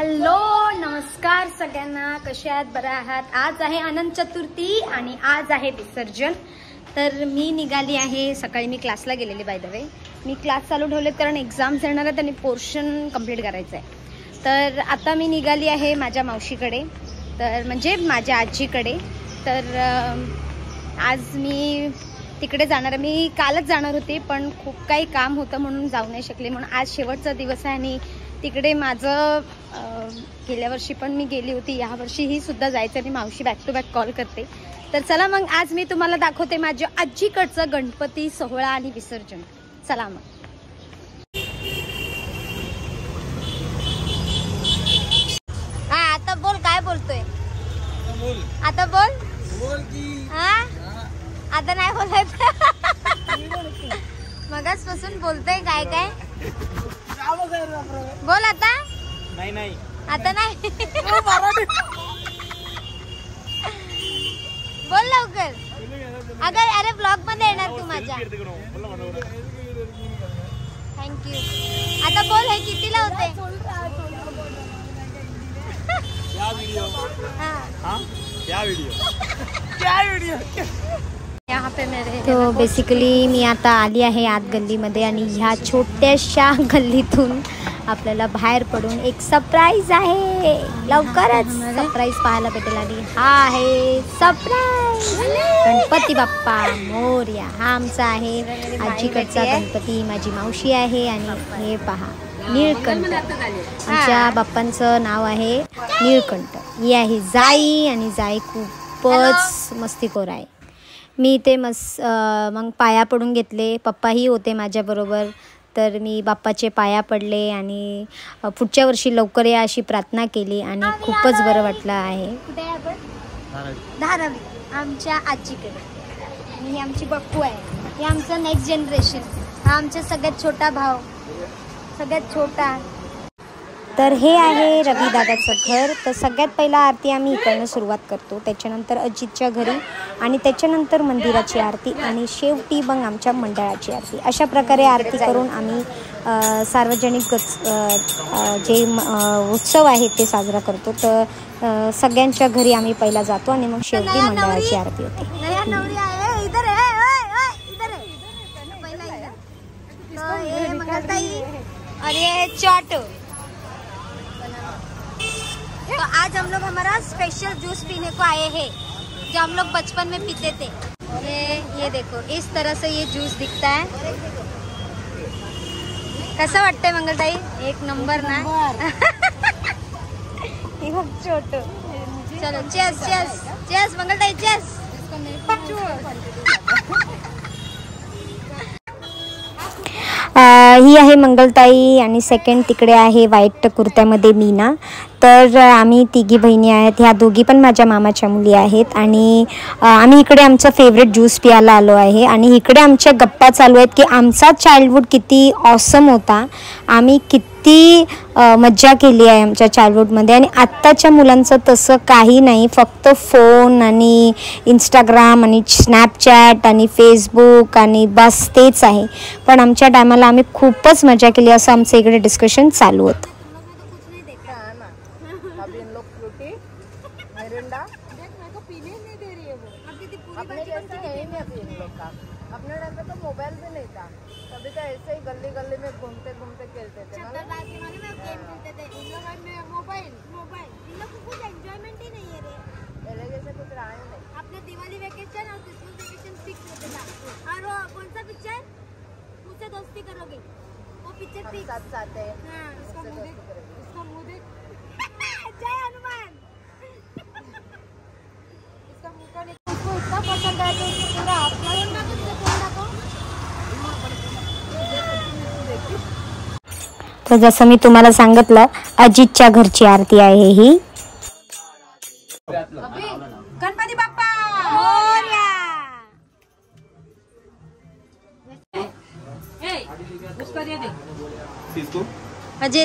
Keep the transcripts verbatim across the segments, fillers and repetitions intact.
Hello नमस्कार सगळ्यांना, कसे आहात? बरे आहात? आज आहे अनंत चतुर्थी आणि आज आहे विसर्जन. तर मी निघाली आहे. सकाळी मी क्लासला गेलेली, बाय द वे मी क्लास चालू ठेवलेत कारण एक्झाम्स येणार आहेत आणि पोर्शन कंप्लीट करायचं आहे. तर आता मी निघाली आहे माझ्या मावशीकडे, तर म्हणजे माझ्या आजीकडे. तर आज मी तिकडे जाणार आहे. मी कालच जाणार होते पण खूप काही काम होतं म्हणून जाऊ नाही शकले, म्हणून आज शेवटचा दिवस आहे. आणि तिकडे माझं गेल्या वर्षी पण मी गेली होती, यावर्षीही सुद्धा जायचं आहे. मी मावशी बॅक टू बॅक कॉल करते. तर चला मग आज मी तुम्हाला दाखवते माझ्या आजीकडचं गणपती सोहळा आणि विसर्जन. चला मग. हा आता बोल, काय बोलतोय? आता बोल बोल की. हा आता नाही बोलायचं. मगाचपासून बोलतोय काय काय. बोल आता. नाही नाही आता नाही. बोल लवकर. अगर अरे ब्लॉग मध्ये येणार तू माझ्या. थँक्यू. आता बोल, हे कितीला होते? क्या वीडियो? हाँ क्या वीडियो? क्या वीडियो? यहाँ पे मेरे तो बेसिकली मी आता आली आहे आत गल्लीमध्ये आणि ह्या छोट्याशा गल्लीतून आपल्याला बाहेर पडून एक सरप्राईज आहे. लवकरच सरप्राईज पाहायला भेटेल. आणि हा आहे सरप्राईज गणपती बाप्पा मोरया. हा आमचा आहे आजीकडचा गणपती. माझी मावशी आहे आणि हे पहा नीळकंठ. आमच्या बाप्पांचं नाव आहे नीळकंठ. ही आहे जाई आणि जाई खूपच मस्तीखोर आहे. मी ते मस मग पाया पडून घेतले. पप्पाही होते माझ्याबरोबर. तर मी बाप्पाचे पाया पडले आणि पुढच्या वर्षी लवकर या अशी प्रार्थना केली आणि खूपच बरं वाटलं आहे. कुठे आहे आपण? धारावी. आमच्या आजीकडे. आणि ही आमची बप्पू आहे. हे आमचं नेक्स्ट जनरेशन. हा आमचा सगळ्यात छोटा भाव, सगळ्यात छोटा. तर हे आहे रवी दादाचं घर. तर सगळ्यात पहिला आरती आम्ही इकडनं सुरुवात करतो, त्याच्यानंतर अजितच्या घरी आणि त्याच्यानंतर मंदिराची आरती आणि शेवटी मग आमच्या मंडळाची आरती. अशा प्रकारे आरती करून आम्ही सार्वजनिक जे उत्सव आहेत ते साजरा करतो. तर सगळ्यांच्या घरी आम्ही पहिला जातो आणि मग शेवटी मंडळाची आरती होते. अरे चॉट. तो आज हम लोग हमारा स्पेशल जूस पीने को आए हैं जो हम लोग बचपन में पीते थे. ये ये देखो इस तरह से ये जूस दिखता है. कैसा वाटतंय मंगलताई? एक नंबर ना. छोटो. चलो chess chess chess Mangaltai chess. ही आहे मंगलताई आणि सेकंड तिकडे आहे व्हाईट कुर्त्यामध्ये मीना. तर आम्ही तिघी बहिणी आहेत. ह्या दोघी पण माझ्या मामाच्या मुली आहेत. आणि आम्ही इकडे आमचा फेवरेट ज्यूस प्यायला आलो आहे. आणि इकडे आमच्या गप्पा चालू आहेत की आमचा चाइल्डहुड किती ऑसम होता, आम्ही किती मज्जा केली आहे आमच्या चाइल्डहुडमध्ये. आणि आत्ताच्या मुलांचं तसं काही नाही, फक्त फोन आणि इंस्टाग्राम आणि स्नॅपचॅट आणि फेसबुक आणि बस तेच आहे. पण आमच्या टायमाला आम्ही खूपच मजा केली असं आमचं इकडे डिस्कशन चालू होतं. अपने टाइम पे तो मोबाइल भी नहीं था, तभी तो ऐसे ही गली गली में घूमते घूमते खेलते थे ना. मोबाइल मोबाइल इन लोग को कुछ एंजॉयमेंट ही नहीं है रे. पहले जैसे कुछ रहा ही नहीं. अपने दिवाली वेकेशन और क्रिसमस वेकेशन फिक्स होते था. और वो कौन सा पिक्चर? मुझसे दोस्ती करोगे, वो पिक्चर फिक्स. साथ साथ है. हां उसका मुंह देख, उसका मुंह देख. जय हनुमान. इसका मुंह का इसको इतना पसंद है कि पूरा अपना तर जसं मी तुम्हाला सांगितलं अजितच्या घरची आरती आहे ही. गणपती बाप्पा मोरया. उसका दे दे. किसको? अजित.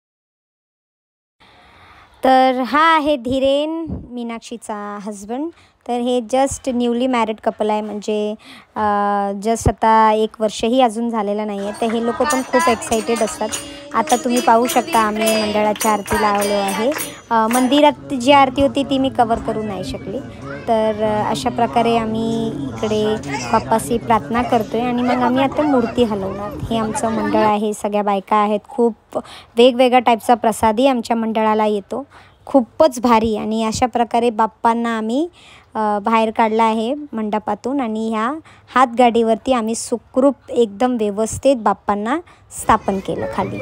तर हा आहे धीरेन, मीनाक्षीचा हजबंड. तर हे जस्ट न्यूली मॅरिड कपल आहे, म्हणजे जस्ट आता एक वर्षही अजून झालेलं नाही आहे. तर हे लोक पण खूप एक्सायटेड असतात. आता तुम्ही पाहू शकता आम्ही मंडळाच्या आरतीला आलो आहे. मंदिरात जी आरती होती ती मी कवर करू नाही शकली. तर अशा प्रकारे आम्ही इकडे बाप्पाशी प्रार्थना करतो आहे आणि मग आम्ही आता मूर्ती हलवणार. हे आमचं मंडळ आहे, सगळ्या बायका आहेत. खूप वेगवेगळ्या टाईपचा प्रसादही आमच्या मंडळाला येतो, खूपच भारी. आणि अशा प्रकारे बाप्पांना आम्ही बाहेर काढला आहे मंडपातून आणि ह्या हातगाडीवरती आम्ही सुखरूप एकदम व्यवस्थित बाप्पांना स्थापन केलं खाली.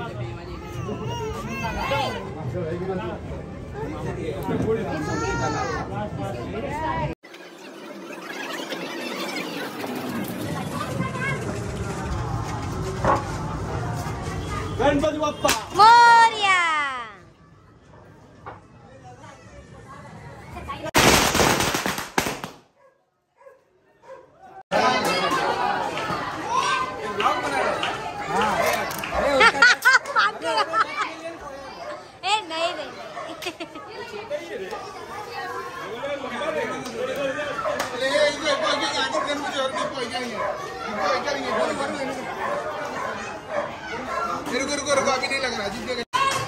गणपती बाप्पा मोरया. ए नहीं रे रुको रुको रुको अभी नहीं लग रहा जितने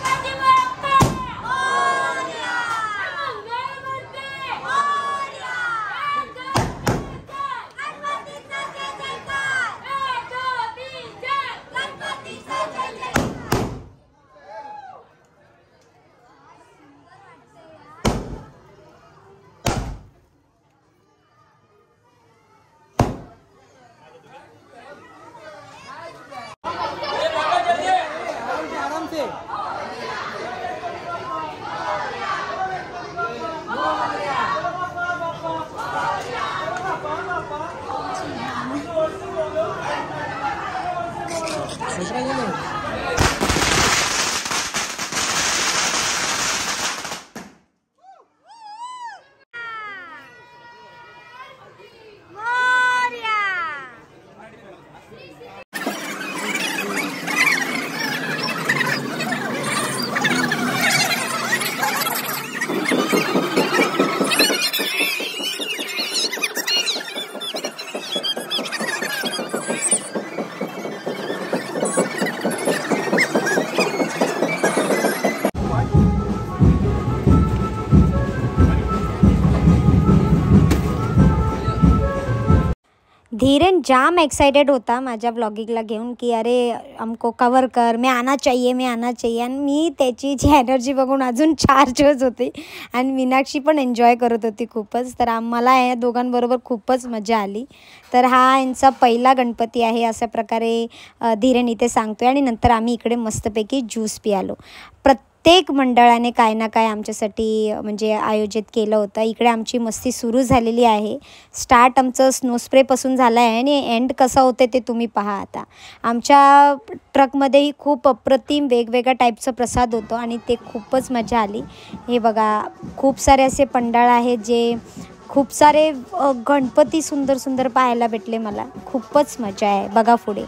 धीरेन जाम एक्साइटेड होता माझ्या ब्लॉगिंगला घेऊन की अरे हमको कवर कर, मैं आना चाहिए मैं आना चाहिए. आणि मी त्याची जी एनर्जी बघून अजून चार्ज होत होते आणि मीनाक्षी पण एन्जॉय करत होती खूपच. तर आम्हाला या दोघांबरोबर खूपच मजा आली. तर हा यांचा पहिला गणपती आहे अशा प्रकारे धीरेन इथे सांगतोय. आणि नंतर आम्ही इकडे मस्तपैकी ज्यूस पियालो. प्रत्येक मंडळाने काय ना काय आमच्यासाठी म्हणजे आयोजित केलं होतं. इकडे आमची मस्ती सुरू झालेली आहे. स्टार्ट आमचं स्नो स्प्रेपासून झालं आहे आणि एंड कसं होते ते तुम्ही पहा. आता आमच्या ट्रकमध्येही खूप अप्रतिम वेगवेगळ्या टाईपचं प्रसाद होतं आणि ते खूपच मजा आली. हे बघा खूप सारे असे पंडाळ आहेत जे खूप सारे गणपती सुंदर सुंदर पाहायला भेटले मला. खूपच मजा आहे. बघा पुढे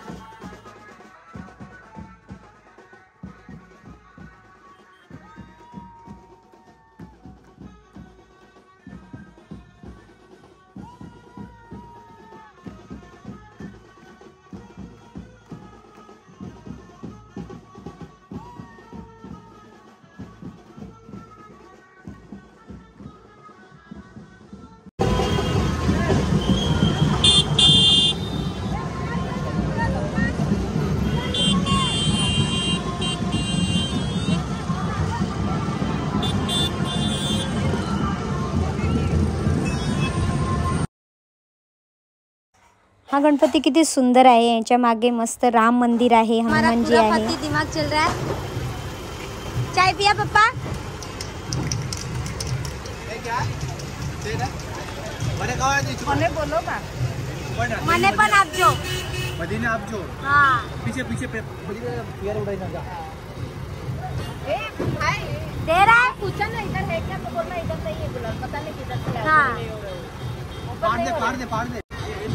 हा गणपती किती सुंदर आहे. याच्या मागे मस्त राम मंदिर आहे, हनुमान जी आहे. दिमाग चल रहा है. चाय पिया पप्पा. मने बोलो का मने पण आपजो मदीने आपजो. हाँ पीछे पीछे पे पैर उड़ाई ना जा. दे रहा है. पूछा ना इधर है क्या तो बोलना इधर नहीं है. गुलाब पता नहीं किधर से आया. हाँ पाड़ दे पाड़ दे पाड़ दे.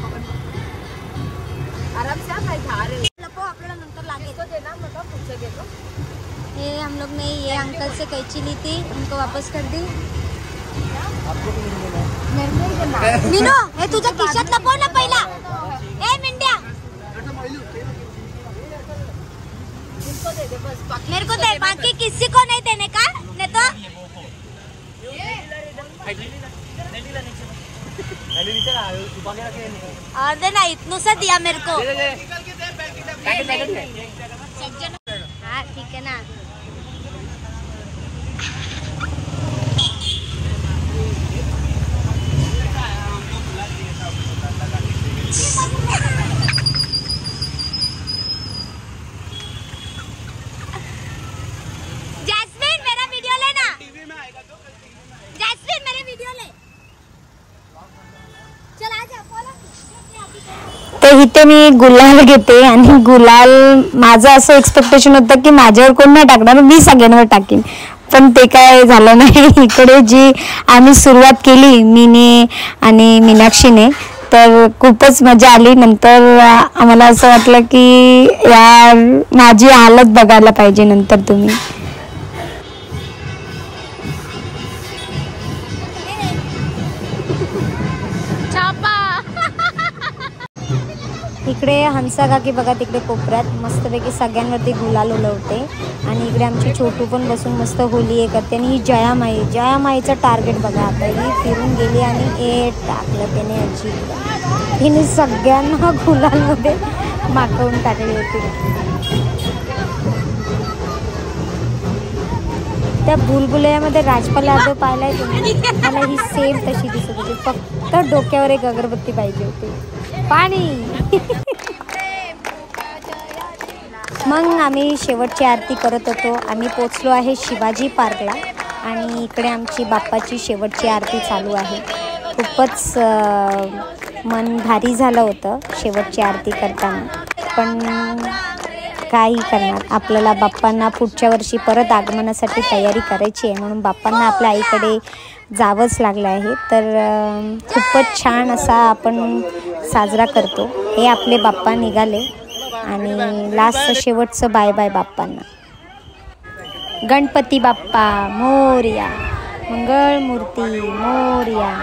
आराम से आप जा रहे हो आपल्याला नंतर लागेल तो देना मतलब पूछे घेतो. ये हम लोग ने ये अंकल से कैची ली थी, उनको वापस कर दी. मीनू हे तुझ्या खिशात लपव ना पहिला. ए मिंड्या मेरे को दे, बाकी किसी को नहीं देने का, नहीं तो और देना इतनू सा दिया मेरे को. हाँ ठीक है ना. जैस्मिन मेरा वीडियो लेना. जैस्मिन मेरे वीडियो ले. चल आ जा बोला. तर इथे मी गुलाल घेते आणि गुलाल माझं असं एक्सपेक्टेशन होतं की माझ्यावर कोण नाही टाकणार, मी सगळ्यांवर टाकीन, पण ते काय झालं नाही. इकडे जी आम्ही सुरुवात केली मीने आणि मीनाक्षीने, तर खूपच मजा आली. नंतर आम्हाला असं वाटलं की यार माझी हालत बघायला पाहिजे नंतर तुम्ही. इकडे हंसा काकी बघा तिकडे कोपऱ्यात मस्तपैकी सगळ्यांवरती गुलाल उलवते आणि इकडे आमची छोटू पण बसून मस्त होली हे करते. आणि ही जयामाई जयामाईचं टार्गेट बघा, आता ही फिरून गेली आणि ए टाकलं त्याने आजी. हिने सगळ्यांना गुलालमध्ये माखवून टाकली होती. त्या बुलबुलयामध्ये राजपाल यादव पाहिलाय तुम्ही, मला ही सेम तशी दिसत होती, फक्त डोक्यावर एक अगरबत्ती पाहिजे होती. पाणी. मग आम्ही शेवटची आरती करत होतो. आम्ही पोचलो आहे शिवाजी पार्कला आणि इकडे आमची बाप्पाची शेवटची आरती चालू आहे. खूपच मन भारी झालं होतं शेवटची आरती करताना, पण काही करणार, आपल्याला बाप्पांना पुढच्या वर्षी परत आगमनासाठी तयारी करायची आहे, म्हणून बाप्पांना आपल्या आईकडे जावंच लागलं आहे. तर खूपच छान असा आपण साजरा करतो. हे आपले बाप्पा निघाले आणि लास्ट शेवटचं बाय बाय बाप्पांना. गणपती बाप्पा मोरया, मंगळमूर्ती मोरया.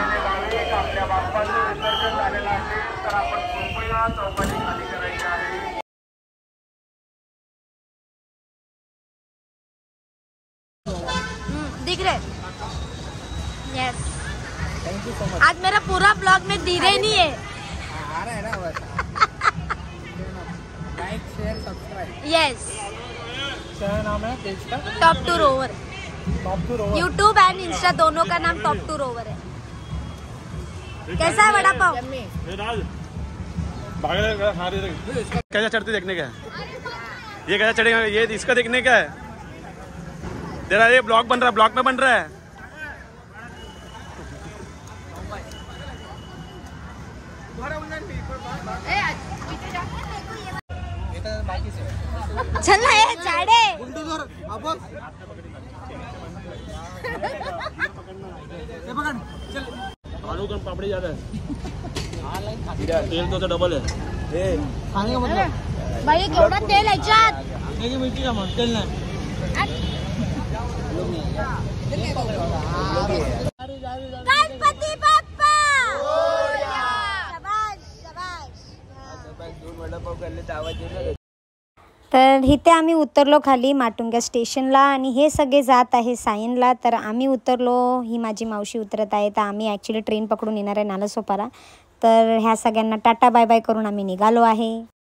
दिख रहे? यस. आज मेरा पूरा ब्लॉग में धीरे नहीं है. आ रहा है ना बस. Like share subscribe. यस. क्या नाम है पेज का? Top two rover. Top two rover. YouTube and Insta दोनों का नाम टॉप टू रोवर है. कैसा है वड़ा पाव? कैसा चढ़ते देखने का है, ये कैसा चढ़ेगा, ये इसका देखने का है. तेरा ये ब्लॉग बन रहा है, ब्लॉग में बन रहा है. चल ना ये झाडे. बुलडोजर आपण हे पकड. चल. आलू कम पापड़ी ज्यादा है, तेल तो डबल है. ए खाने का मतलब भाई केवढा तेल ह्याच्यात. खाने की मिरची का मग तेल नाही. गणपती बाप्पा शाबाश शाबाश. तर इथे आम्ही उतरलो खाली माटुंगा स्टेशनला आणि हे सगळे जात आहे सायनला. तर आम्ही उतरलो, ही माझी मावशी उतरत आहे. तर आम्ही ॲक्च्युली ट्रेन पकडून येणार आहे नालासोपारा. तर ह्या सगळ्यांना टाटा बाय बाय करून आम्ही निघालो आहे.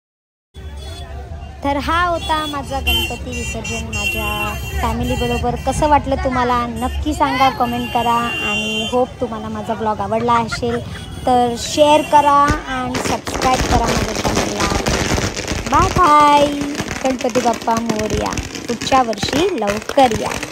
तर हा होता माझा गणपती विसर्जन माझ्या फॅमिलीबरोबर. कसं वाटलं तुम्हाला नक्की सांगा, कमेंट करा. आणि होप तुम्हाला माझा ब्लॉग आवडला असेल तर शेअर करा आणि सबस्क्राईब करा माझ्या चॅनलला. Bye bye. गणपती बाप्पा मोरया. पुढच्या वर्षी लवकर या.